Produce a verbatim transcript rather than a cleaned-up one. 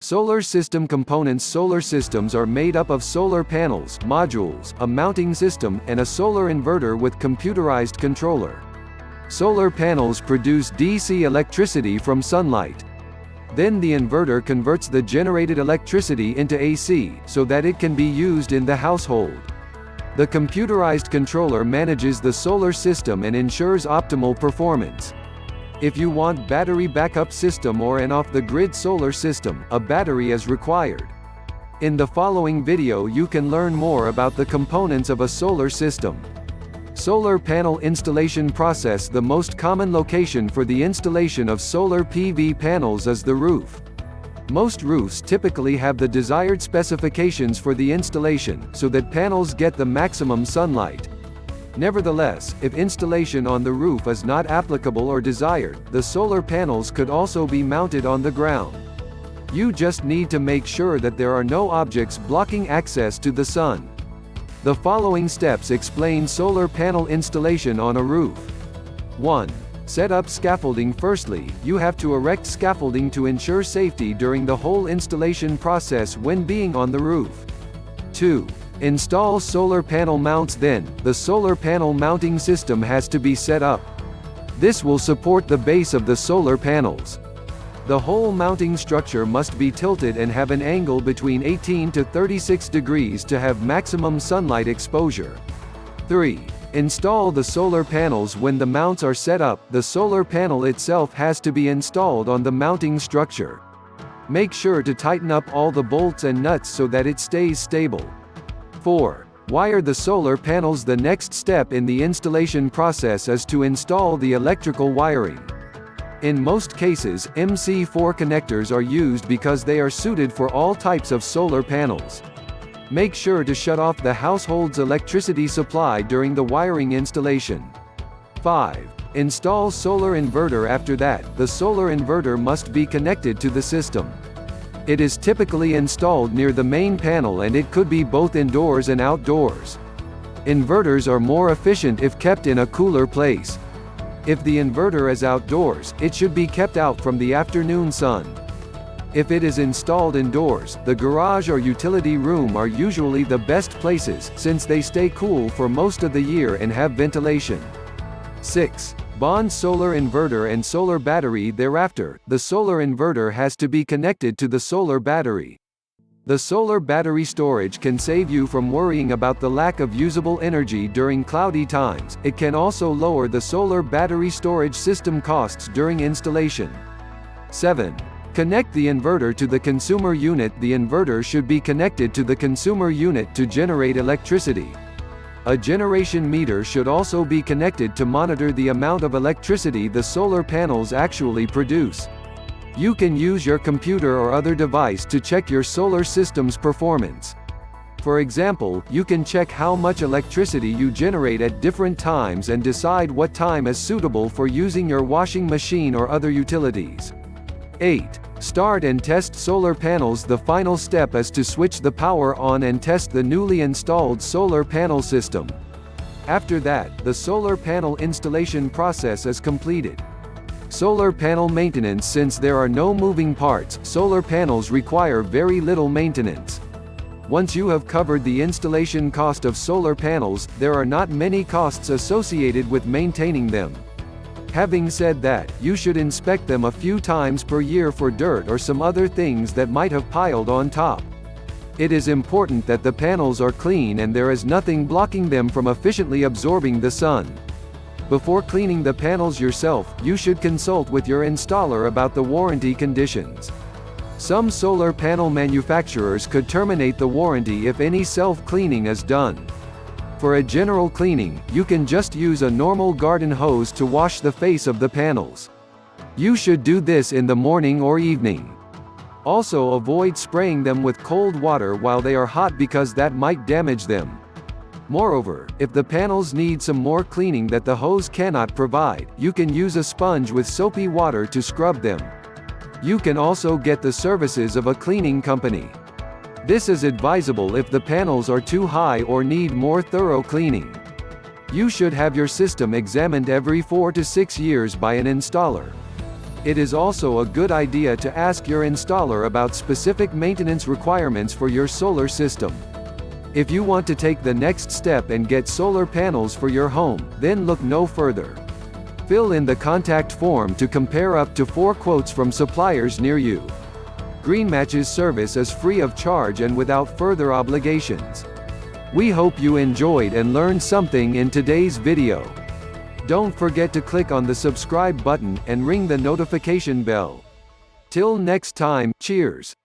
Solar system components. Solar systems are made up of solar panels, modules, a mounting system, and a solar inverter with computerized controller. Solar panels produce D C electricity from sunlight. Then the inverter converts the generated electricity into A C, so that it can be used in the household. The computerized controller manages the solar system and ensures optimal performance. If you want battery backup system or an off-the-grid solar system, a battery is required. In the following video you can learn more about the components of a solar system. Solar panel installation process. The most common location for the installation of solar P V panels is the roof. Most roofs typically have the desired specifications for the installation, so that panels get the maximum sunlight. Nevertheless, if installation on the roof is not applicable or desired, the solar panels could also be mounted on the ground. You just need to make sure that there are no objects blocking access to the sun. The following steps explain solar panel installation on a roof. one. Set up scaffolding. Firstly, you have to erect scaffolding to ensure safety during the whole installation process when being on the roof. two. Install solar panel mounts. Then, the solar panel mounting system has to be set up. This will support the base of the solar panels. The whole mounting structure must be tilted and have an angle between eighteen to thirty-six degrees to have maximum sunlight exposure. three. Install the solar panels. When the mounts are set up, the solar panel itself has to be installed on the mounting structure. Make sure to tighten up all the bolts and nuts so that it stays stable. four. Wire the solar panels. The next step in the installation process is to install the electrical wiring. In most cases, M C four connectors are used because they are suited for all types of solar panels. Make sure to shut off the household's electricity supply during the wiring installation. five. Install solar inverter. After that, the solar inverter must be connected to the system. It is typically installed near the main panel, and it could be both indoors and outdoors. Inverters are more efficient if kept in a cooler place. If the inverter is outdoors, it should be kept out from the afternoon sun. If it is installed indoors, the garage or utility room are usually the best places, since they stay cool for most of the year and have ventilation. six. Bond solar inverter and solar battery. Thereafter, the solar inverter has to be connected to the solar battery. The solar battery storage can save you from worrying about the lack of usable energy during cloudy times. It can also lower the solar battery storage system costs during installation. seven. Connect the inverter to the consumer unit. The inverter should be connected to the consumer unit to generate electricity. A generation meter should also be connected to monitor the amount of electricity the solar panels actually produce. You can use your computer or other device to check your solar system's performance. For example, you can check how much electricity you generate at different times and decide what time is suitable for using your washing machine or other utilities. eight. Start and test solar panels. The final step is to switch the power on and test the newly installed solar panel system. After that, the solar panel installation process is completed. Solar panel maintenance. Since there are no moving parts, solar panels require very little maintenance. Once you have covered the installation cost of solar panels, there are not many costs associated with maintaining them. Having said that, you should inspect them a few times per year for dirt or some other things that might have piled on top. It is important that the panels are clean and there is nothing blocking them from efficiently absorbing the sun. Before cleaning the panels yourself, you should consult with your installer about the warranty conditions. Some solar panel manufacturers could terminate the warranty if any self-cleaning is done. For a general cleaning, you can just use a normal garden hose to wash the face of the panels. You should do this in the morning or evening. Also, avoid spraying them with cold water while they are hot because that might damage them. Moreover, if the panels need some more cleaning that the hose cannot provide, you can use a sponge with soapy water to scrub them. You can also get the services of a cleaning company. This is advisable if the panels are too high or need more thorough cleaning. You should have your system examined every four to six years by an installer. It is also a good idea to ask your installer about specific maintenance requirements for your solar system. If you want to take the next step and get solar panels for your home, then look no further. Fill in the contact form to compare up to four quotes from suppliers near you. GreenMatch's service is free of charge and without further obligations. We hope you enjoyed and learned something in today's video. Don't forget to click on the subscribe button and ring the notification bell. Till next time, cheers!